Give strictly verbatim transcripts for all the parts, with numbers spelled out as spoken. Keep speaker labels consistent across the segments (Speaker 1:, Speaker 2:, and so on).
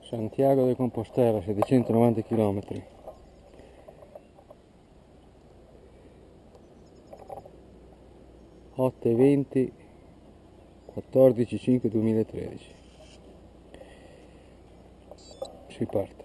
Speaker 1: Santiago de Compostela, settecentonovanta chilometri. otto e venti, quattordici cinque duemilatredici. Si parte.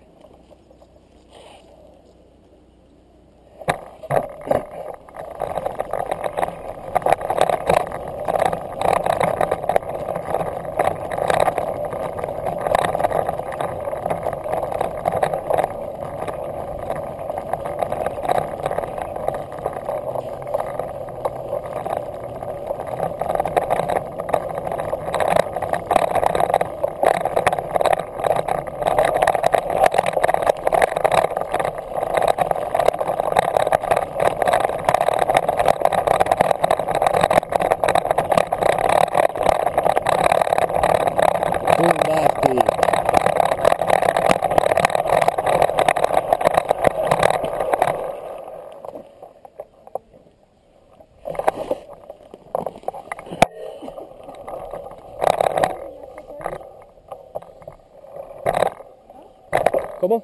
Speaker 1: ¿Cómo?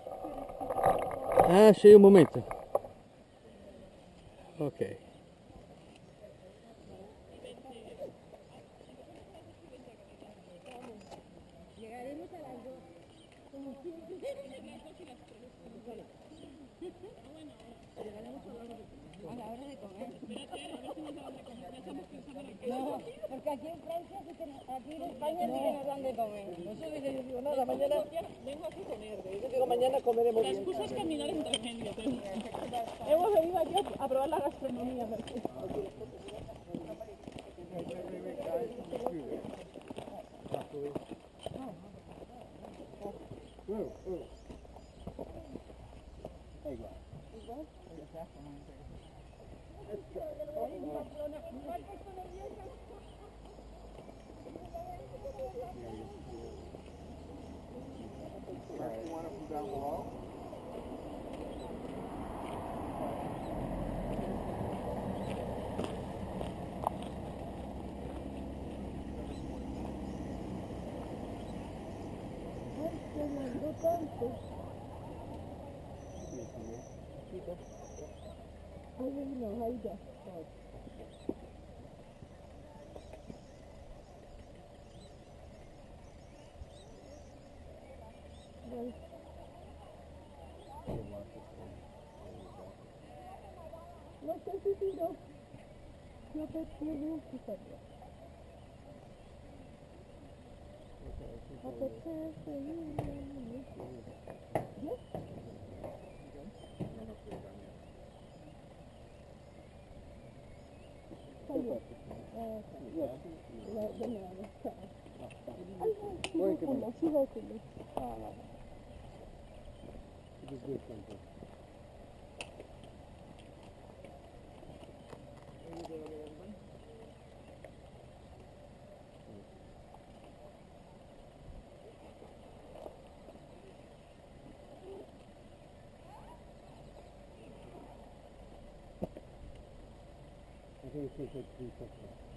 Speaker 1: Ah, sí, un momento. Ok.
Speaker 2: Llegaremos a las dos. Como siempre. Llegaremos a la hora de comer. A la hora de comer. No, porque aquí en Francia, aquí en España sí que nos dan de comer. No sé de qué yo digo nada, mañana vengo aquí a comer. Yo digo mañana comeremos bien. La excusa es caminar entre medio. Hemos venido aquí a probar la gastronomía. Ahí no, ahí ya. No sé si si no. Yo te quiero que salga.
Speaker 1: I think it's just a